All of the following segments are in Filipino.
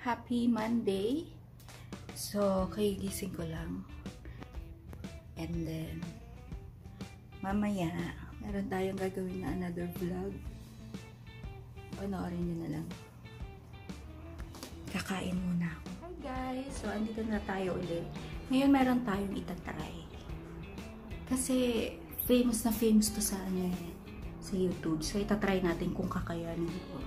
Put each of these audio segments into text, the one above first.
Happy Monday. So, kagigising ko lang. And then, mamaya, meron tayong gagawin na another vlog. Panoorin nyo na lang. Kakain muna ako. Hi guys! So, andito na tayo ulit. Ngayon, meron tayong itatry. Kasi, famous na famous to sa sa YouTube. So, itatry natin kung kakayanin ko.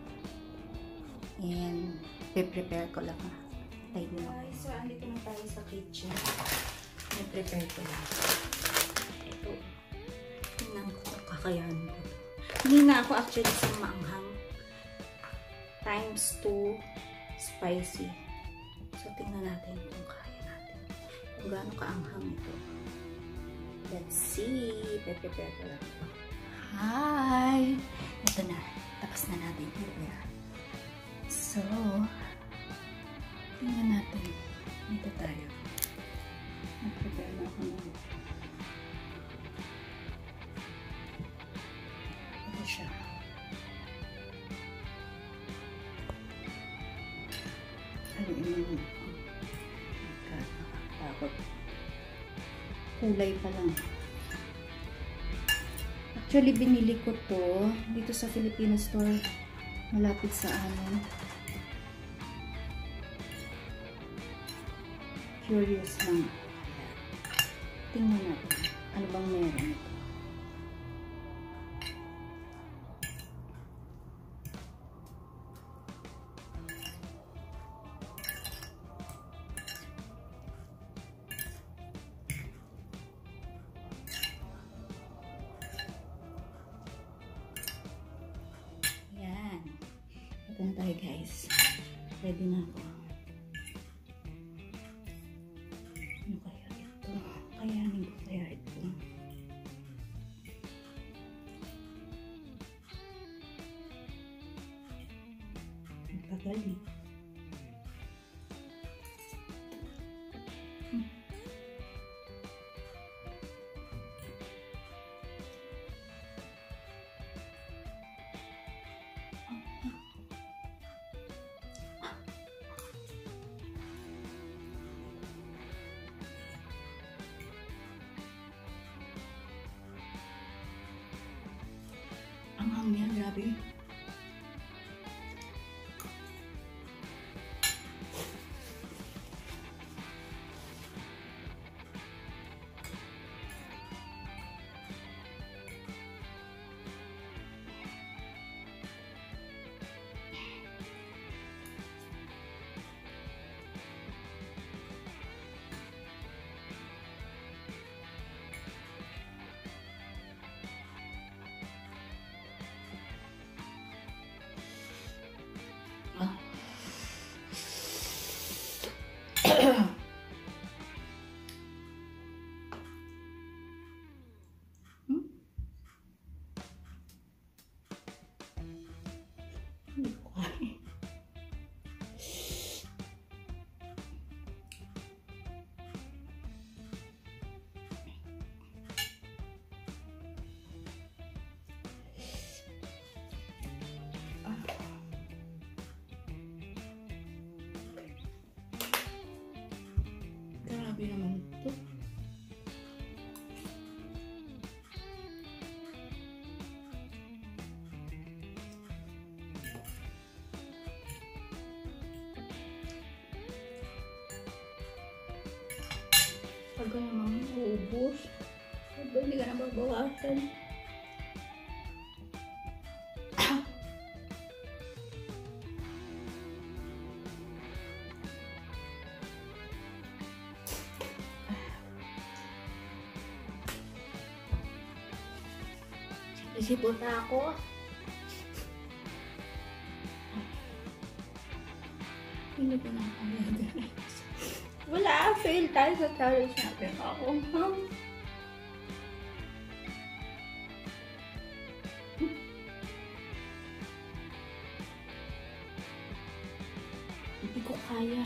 And, prepare ko lang. Tayo mo. So, andito na tayo sa kitchen. Prepare ko lang. Ito. Tingnan ko kung kakayanin ko. Hindi na ako actually sa maanghang. Times 2 spicy. So, tingnan natin kung kaya natin. Kung gaano kaanghang ito. Let's see. Prepare ko lang. Hi! Ito na. Tapos na natin prepare. So, tingnan natin. Dito tayo. Nag-prepare na ako ng ito siya. Haluin mo. Nakakatakot. Kulay pa lang. Actually, binili ko to dito sa Filipino store. Malapit sa amin. Curious lang. Tingnan natin. Ano bang meron ito? Yan. Ito na tayo guys. Ready na ako. Ano kaya ito? Kayanin ko kaya ito? Ang tagal eh. Ang hangyan, grabe. Grabe naman ito. Pag ka naman uubos, hindi ka na babawasan. Isipon na ako. Hindi ko na kaya. Wala, fail tayo sa challenge natin. Ako, hindi ko kaya.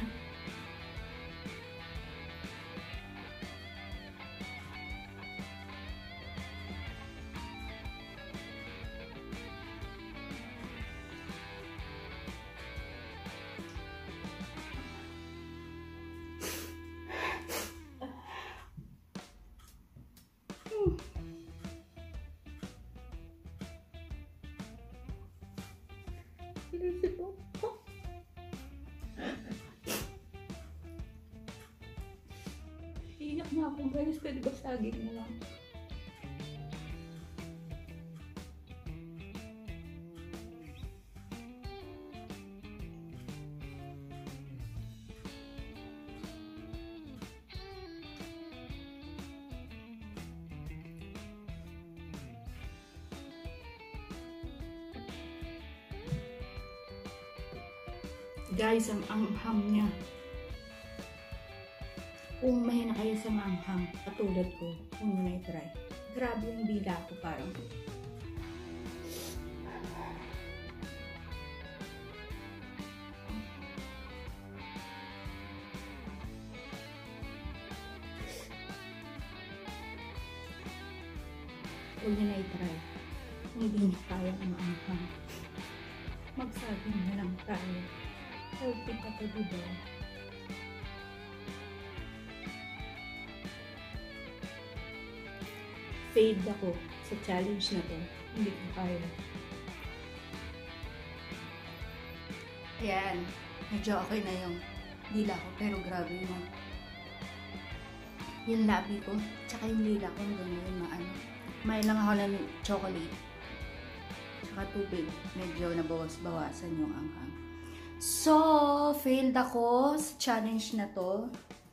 Iyak na ako guys, pwede ba saging na lang? Guys, ang anghang niya. Kung may na kayo sa manghang, katulad ko, kung nyo na-try. Grabe yung dila ko parang. Kung nyo na-try, hindi nyo kaya ang anghang. Magsaging na lang tayo. Healthy pa to, diba? Fade ako sa challenge na to. Hindi ko kaya. Ayan. Medyo okay na yung dila ko. Pero grabe yung labi ko. Tsaka yung dila ko. Yung maano. May lang ako ng chocolate. Tsaka tubig. Medyo nabawas-bawasan yung anghang. So, failed ako sa challenge na to.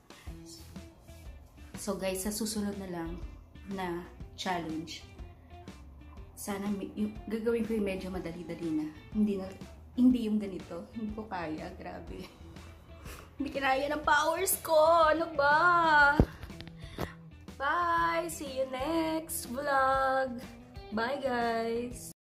So guys, sa susunod na lang na challenge, sana yung gagawin ko yung medyo madali-dali na. Hindi yung ganito. Hindi ko kaya. Grabe. Hindi kinaya ng powers ko. Ano ba? Bye! See you next vlog. Bye guys!